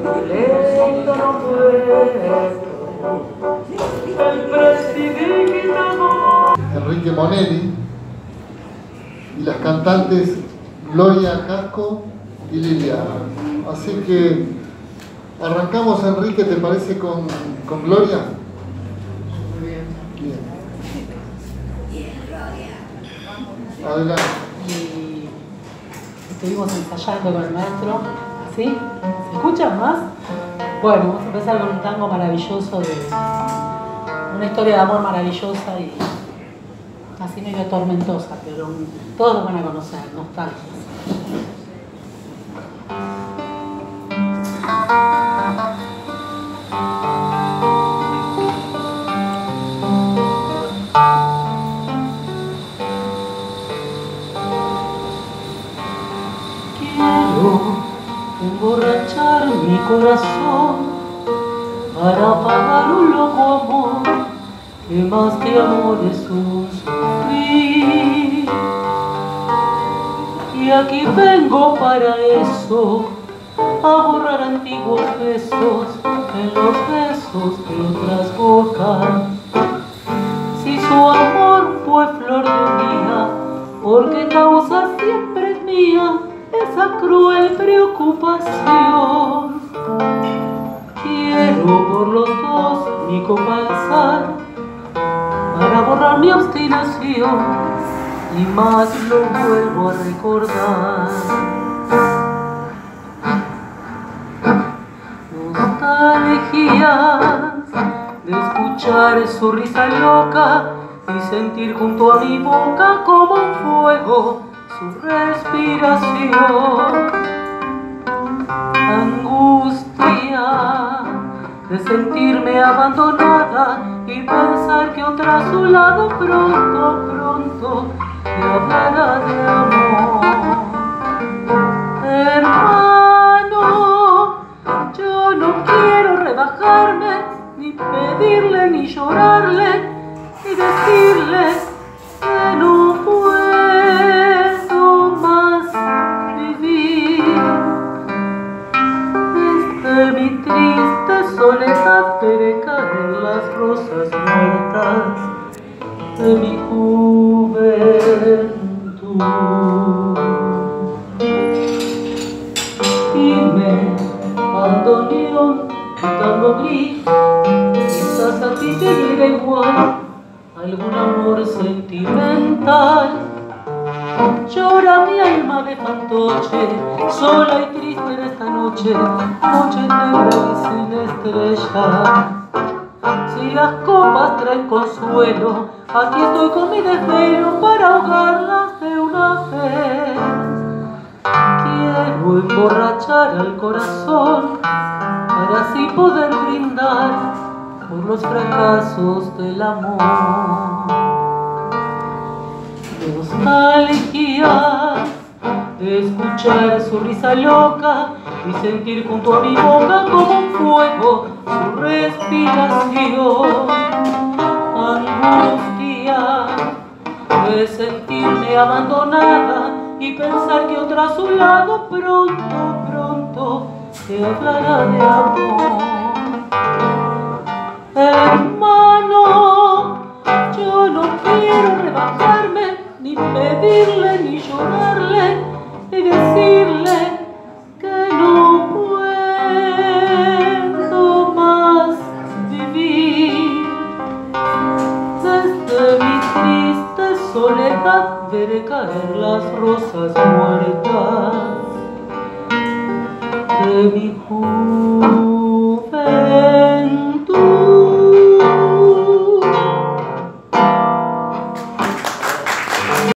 silencio no puede, el prestidigitador. Enrique Monelli y las cantantes Gloria Casco y Liliana. Así que arrancamos, Enrique, ¿te parece con Gloria? Muy bien. Bien. Adelante. Y estuvimos ensayando con el maestro. ¿Sí? ¿Se escuchan más? Bueno, vamos a empezar con un tango maravilloso de una historia de amor maravillosa y así medio tormentosa, pero todos lo van a conocer, nostalgias. Quiero emborrachar mi corazón para pagar un loco amor que más que amor es un sufrir. Y aquí vengo para eso, a borrar antiguos besos en los besos de otras bocas. Si su amor fue flor de un día, porque causa siempre es mía esa cruel preocupación. Quiero por los dos mi copa alzar para borrar mi obstinación y más lo vuelvo a recordar. Nostalgias de escuchar su risa loca y sentir junto a mi boca como un fuego su respiración. Angustia de sentirme abandonada y pensar que otra a su lado pronto, pronto me hablará de amor. Hermano, yo no quiero rebajarme, ni pedirle, ni llorarle, ni decirle que no puedo más vivir. Desde mi triste soledad veré caer las rosas muertas de mi juventud. Y me bandoneón gritando gris, quizás a ti te diera igual algún amor sentimental. Llora mi alma de fantoche, sola y triste en esta noche, noche negra y sin estrella. Si las copas traen consuelo, aquí estoy con mi desvelo para ahogarlas de una vez. Quiero emborrachar al corazón para así poder brindar por los fracasos del amor. Nostalgia de escuchar su risa loca y sentir junto a mi boca como un fuego su respiración. Angustia de sentirme abandonada y pensar que otra a su lado pronto, pronto te hablará de amor. Hermano, yo no quiero rebajarme, ni pedirle, ni llorarle, ni decirle que no puedo más vivir. Desde mi triste soledad veré caer las rosas muertas de mi juventud.